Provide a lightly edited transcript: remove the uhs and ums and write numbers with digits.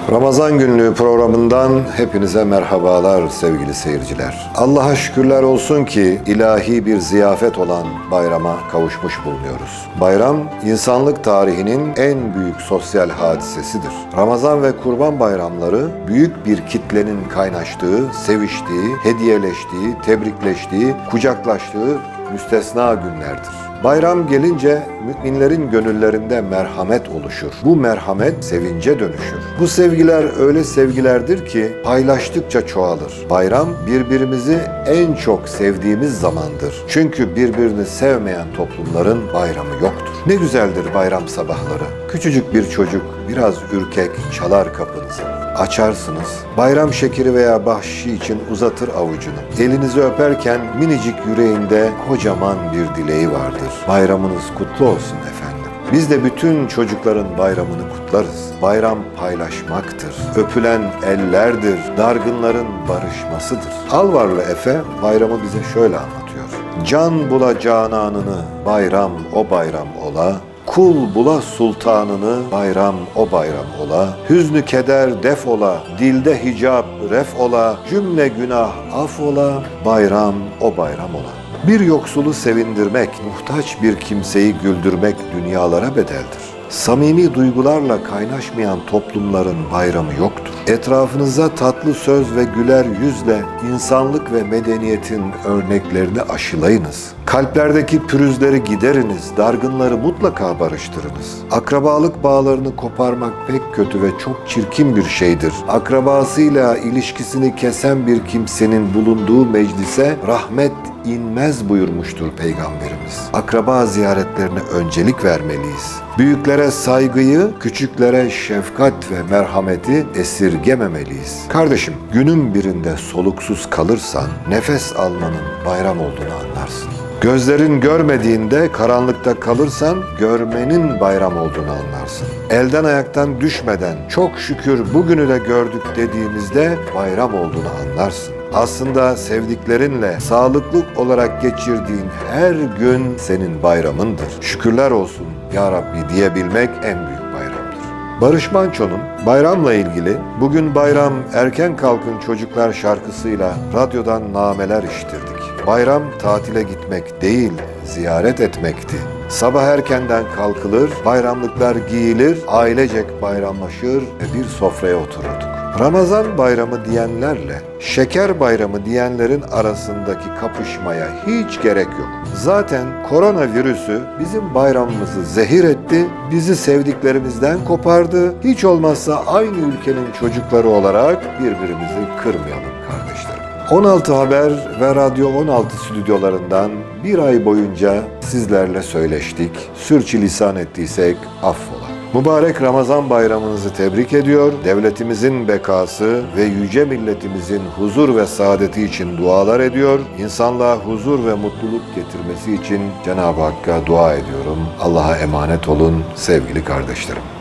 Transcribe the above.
Ramazan günlüğü programından hepinize merhabalar sevgili seyirciler. Allah'a şükürler olsun ki ilahi bir ziyafet olan bayrama kavuşmuş bulunuyoruz. Bayram, insanlık tarihinin en büyük sosyal hadisesidir. Ramazan ve Kurban bayramları büyük bir kitlenin kaynaştığı, seviştiği, hediyeleştiği, tebrikleştiği, kucaklaştığı müstesna günlerdir. Bayram gelince müminlerin gönüllerinde merhamet oluşur. Bu merhamet sevince dönüşür. Bu sevgiler öyle sevgilerdir ki paylaştıkça çoğalır. Bayram birbirimizi en çok sevdiğimiz zamandır. Çünkü birbirini sevmeyen toplumların bayramı yoktur. Ne güzeldir bayram sabahları. Küçücük bir çocuk biraz ürkek çalar kapınızı. Açarsınız. Bayram şekeri veya bahşişi için uzatır avucunu. Elinizi öperken minicik yüreğinde kocaman bir dileği vardır. Bayramınız kutlu olsun efendim. Biz de bütün çocukların bayramını kutlarız. Bayram paylaşmaktır. Öpülen ellerdir. Dargınların barışmasıdır. Alvarlı Efe bayramı bize şöyle anlatıyor. Can bula cananını, bayram o bayram ola. Kul bula sultanını, bayram o bayram ola. Hüznü keder def ola, dilde hicap ref ola. Cümle günah af ola, bayram o bayram ola. Bir yoksulu sevindirmek, muhtaç bir kimseyi güldürmek dünyalara bedeldir. Samimi duygularla kaynaşmayan toplumların bayramı yoktur. Etrafınıza tatlı söz ve güler yüzle insanlık ve medeniyetin örneklerini aşılayınız. Kalplerdeki pürüzleri gideriniz, dargınları mutlaka barıştırınız. Akrabalık bağlarını koparmak pek kötü ve çok çirkin bir şeydir. Akrabasıyla ilişkisini kesen bir kimsenin bulunduğu meclise rahmet inmez buyurmuştur Peygamberimiz. Akraba ziyaretlerine öncelik vermeliyiz. Büyüklere saygıyı, küçüklere şefkat ve merhameti esirgememeliyiz. Kardeşim, günün birinde soluksuz kalırsan nefes almanın bayram olduğunu anlarsın. Gözlerin görmediğinde karanlıkta kalırsan görmenin bayram olduğunu anlarsın. Elden ayaktan düşmeden çok şükür bugünü de gördük dediğimizde bayram olduğunu anlarsın. Aslında sevdiklerinle sağlıklı olarak geçirdiğin her gün senin bayramındır. Şükürler olsun ya Rabbi diyebilmek en büyük bayramdır. Barış Manço'nun bayramla ilgili "Bugün bayram erken kalkın çocuklar" şarkısıyla radyodan nameler iştirdik. Bayram tatile gitmek değil, ziyaret etmekti. Sabah erkenden kalkılır, bayramlıklar giyilir, ailecek bayramlaşır ve bir sofraya otururduk. Ramazan bayramı diyenlerle şeker bayramı diyenlerin arasındaki kapışmaya hiç gerek yok. Zaten koronavirüsü bizim bayramımızı zehir etti, bizi sevdiklerimizden kopardı. Hiç olmazsa aynı ülkenin çocukları olarak birbirimizi kırmayalım kardeşlerim. 16 Haber ve Radyo 16 stüdyolarından bir ay boyunca sizlerle söyleştik. Sürçülisan ettiysek affola. Mübarek Ramazan bayramınızı tebrik ediyor, devletimizin bekası ve yüce milletimizin huzur ve saadeti için dualar ediyor, insanlığa huzur ve mutluluk getirmesi için Cenab-ı Hakk'a dua ediyorum. Allah'a emanet olun sevgili kardeşlerim.